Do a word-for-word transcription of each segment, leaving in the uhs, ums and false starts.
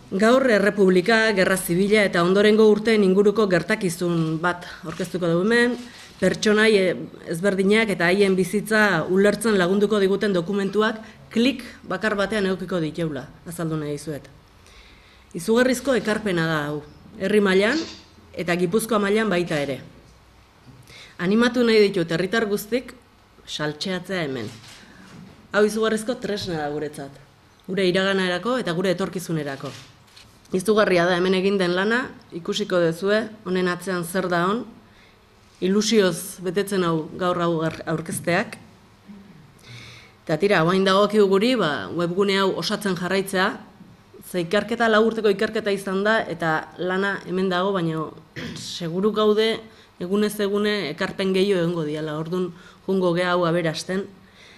Gaur Errepublika, Gerra Zibila eta ondorengo urteen inguruko gertakizun bat aurkeztuko dugu hemen, pertsonai ezberdinak eta haien bizitza ulertzen lagunduko diguten dokumentuak klik bakar batean edukiko diteula, azaldu nahi dizuet. Izugarrizko ekarpena da hau, herri mailan eta Gipuzkoa mailan baita ere. Animatu nahi ditut herritar guztik saltxeatzea hemen. Hau izugarrizko tresna da guretzat, gure iraganerako eta gure etorkizunerako. Izugarria da hemen egin den lana, ikusiko duzue, honen atzean zer da hon, ilusioz betetzen hau gaur hau aurkezteak. Eta tira, guain dagokigu guri, ba, webgune hau osatzen jarraitzea, ze ikerketa lau urteko ikerketa izan da, eta lana hemen dago, baina seguru gaude egunez egune ekarpen gehiago egongo diala, orduan jungo geha hau aberasten.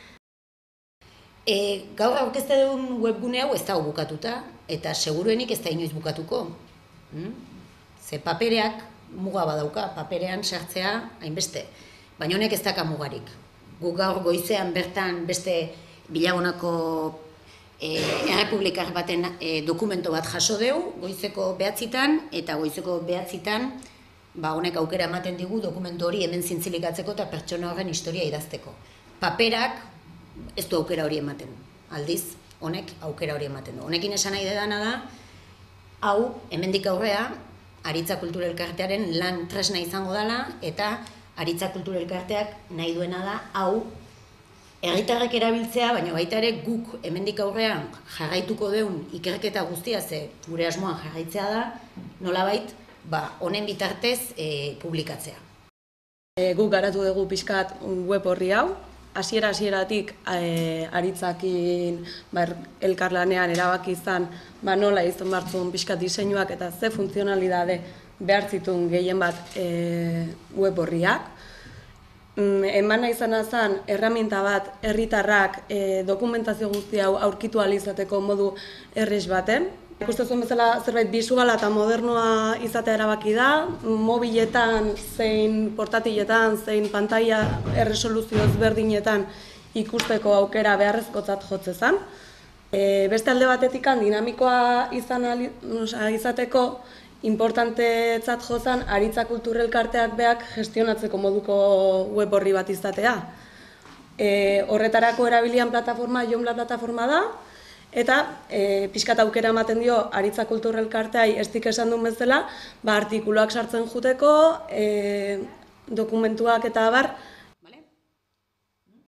E, gaur aurkezte duen webgune hau ez dago bukatuta, eta seguruenik ez da inoiz bukatuko. Hmm? Ze papereak muga badauka, paperean sartzea hainbeste, baina honek ez daka mugarik. Guk gaur goizean bertan beste bilagonako e, errepublikar baten e, dokumento bat jaso deu, goizeko behatzitan, eta goizeko behatzitan ba, honek aukera ematen digu dokumentu hori hemen zintzilikatzeko eta pertsona horren historia idazteko. Paperak ez du aukera hori ematen, aldiz, honek aukera hori ematen du. Honekin esan nahi dena da, hau, hemendik aurrea, Aritza Kultura Elkartearen lan tresna izango dela, eta Aritza Kultura Elkarteak nahi duena da, hau, herritarrek erabiltzea, baina baita ere guk hemendik aurrean jarraituko deun ikerketa guztia, ze gure asmoan jarraitzea da, nolabait, ba, honen bitartez e, publikatzea. E, guk garatu dugu pixkat web horri hau, hasiera hasieratik e, Aritzakin ba, elkarlanean erabaki izan ba, nola izan bartzun pixkat diseinuak eta ze funtzionalidade behar zituen gehien bat e, web horriak. Mm, emana izana zen erraminta bat herritarrak e, dokumentazio guzti hau aurkitu ahal izateko modu errez baten. Ikuste zuen bezala zerbait bisuala eta modernoa izatea erabaki da, mobiletan, zein portatiletan, zein pantaila erresoluzio ezberdinetan ikusteko aukera beharrezkotzat jotze zen. E, beste alde batetik dinamikoa izan izateko importantetzat jozan Aritza Kultura Elkarteak beak gestionatzeko moduko web horri bat izatea. E, horretarako erabilian plataforma Jonbla plataforma da, eta e, pixkat aukera ematen dio Aritza Kultura Elkarteai estik esan duen bezala, ba, artikuluak sartzen juteko, e, dokumentuak eta abar,